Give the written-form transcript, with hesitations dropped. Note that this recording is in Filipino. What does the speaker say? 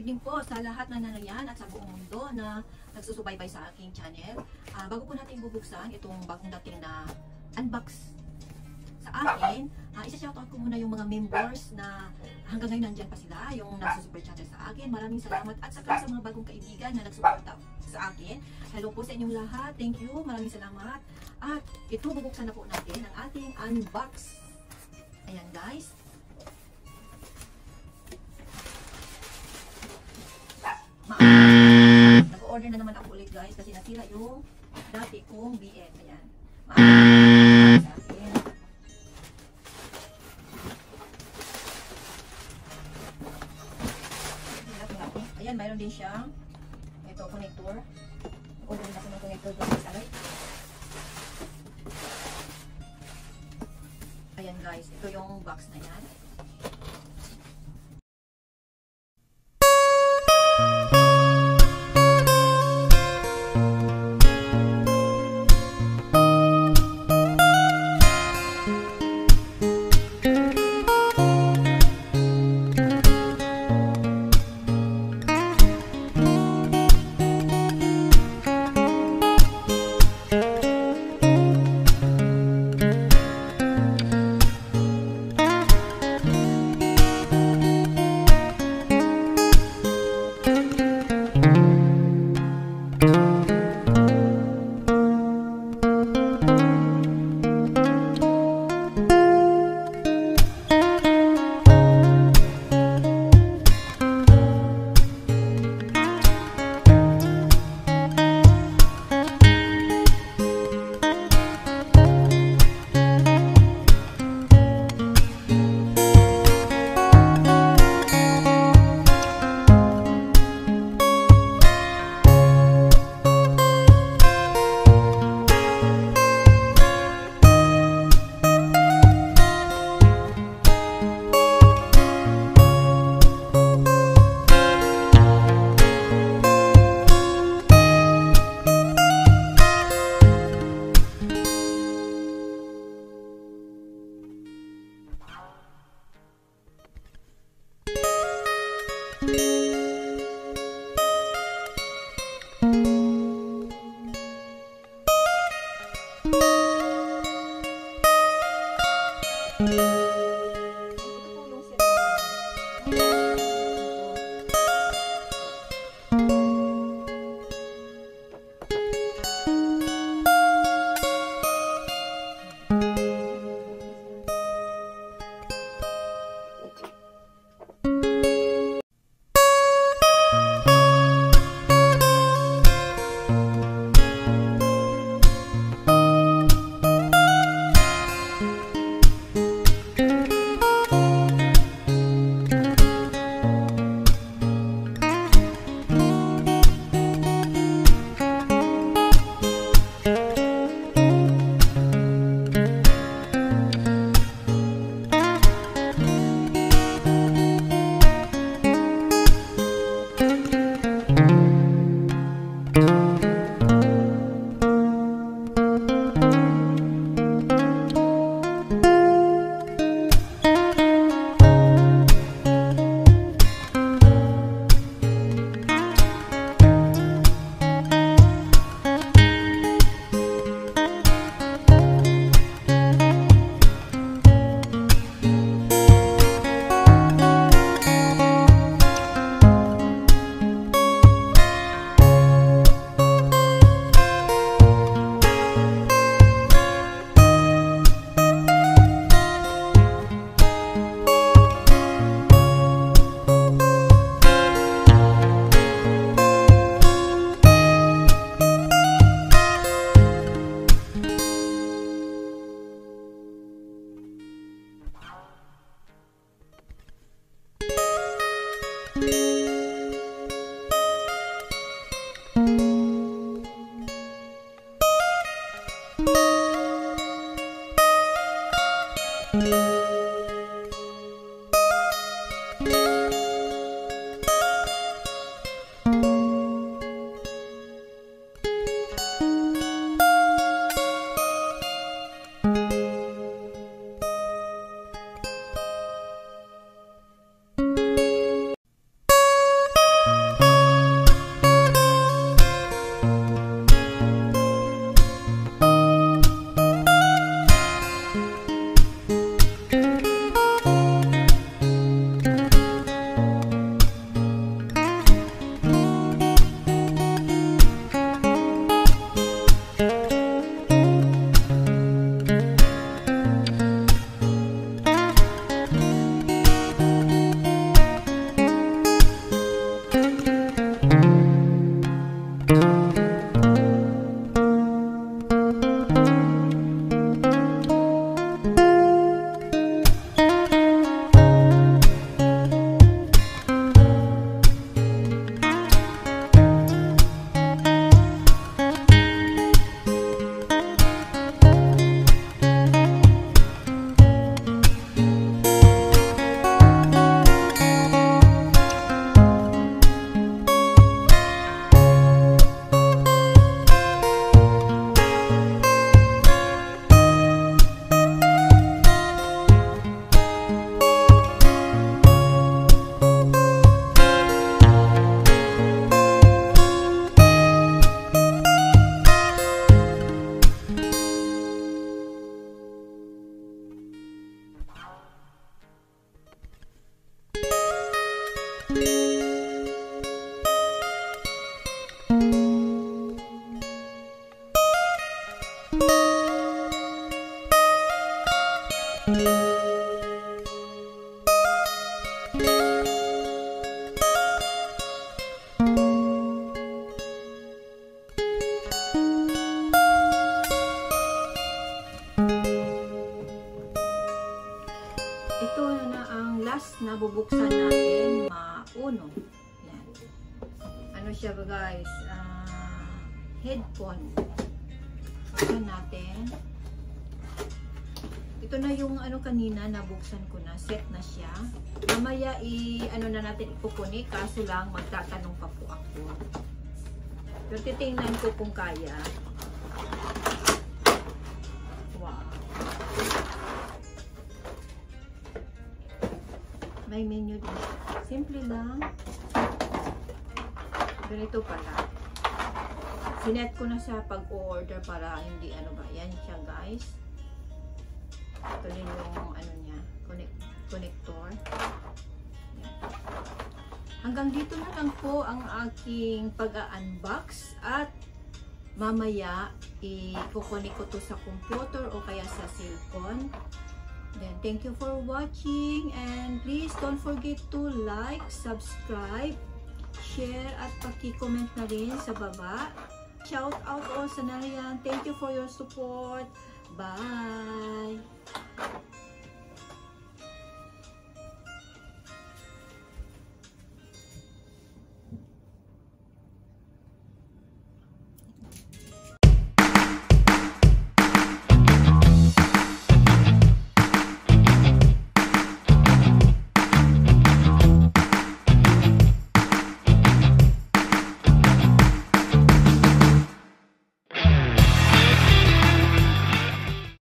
evening po sa lahat na nanayan at sa buong mundo na nagsusubaybay sa aking channel. Bago po natin bubuksan itong bagong dating na unbox sa akin, isa-shoutout ko muna yung mga members na hanggang ngayon nandyan pa sila, yung nagsusuper channel sa akin. Maraming salamat at saka sa mga bagong kaibigan na nagsuporta sa akin. Hello po sa inyong lahat. Thank you. Maraming salamat. At ito, bubuksan na po natin ang ating unbox. Ayan guys. Nag-order na naman ako ulit guys kasi nasira yung dati kong BM. Ayan. Sa akin. Ayan, mayroon din siyang ito, connector. Order na ako ng connector doon sa right. Ayan guys, ito yung box na yan. Ito na ang last na bubuksan natin, mauno. Yan. Ano siya ba guys? Headphone. Buksan natin. Ito na yung ano kanina, nabuksan ko na. Set na siya. Mamaya ano na natin ipupunik, kaso lang magtatanong pa po ako. Pero titingnan ko kung kaya. Wow. May menu din. Simple lang. Ganito pala. Sinet ko na sa pag-order para hindi ano ba. Yan siya guys. Ito din yung ano niya. Connector. Yan. Hanggang dito na lang po ang aking pag-unbox. At mamaya i-connect ko to sa computer o kaya sa cellphone. Then, thank you for watching and please don't forget to like, subscribe, share at paki-comment na rin sa baba. Shout out all sa nariyan. Thank you for your support. Bye!